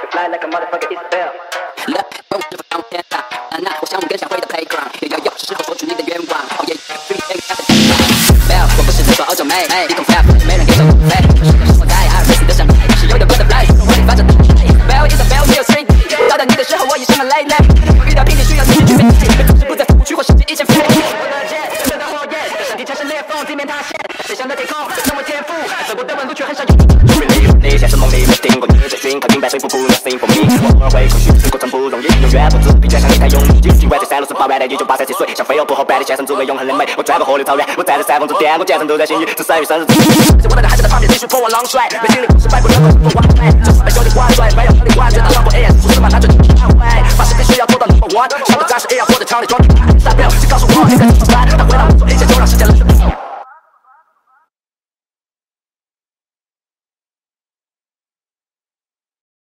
fly like a motherfucker Issa。来，我是放天大，那我想我更想回到 playground， 也要有是时候说出你的愿望。Oh yeah, free and bell， 我不是那种欧洲妹，一桶 fat， 没人给我付费。生活在阿尔卑斯的山脉，是有点 butterfly， 我得发展。Bell is a bell, 没有 string， 到达你的时候我已经很累。遇到瓶颈需要自己去面对，总是不再服去或失去一切飞。热的火焰，身体产生裂缝，地面塌陷，谁想的天空那么天赋，走过的弯路却很少有。你现实梦里没听过你追寻，靠近白水瀑布 nothing for me。我偶尔会空虚，过程不容易，永远不自闭，加上你太用力。尽管在山路上跑完的1987岁，像飞蛾扑后百里，先生只为永恒人美。我穿过河流草原，我站在山峰之巅，我见证都在心语，这3月生日。是我那个孩子的旁边，继续破我狼帅，没经历过失败不能够是我完美，这是被兄弟挂帅，没有兄弟挂帅，当我 AS， 不是嘛拿着你安慰，把视频需要做到 number one， 上个战士也要活在场里装逼，大不了就告诉我你在怎么办，他回答我说一切就让时间冷。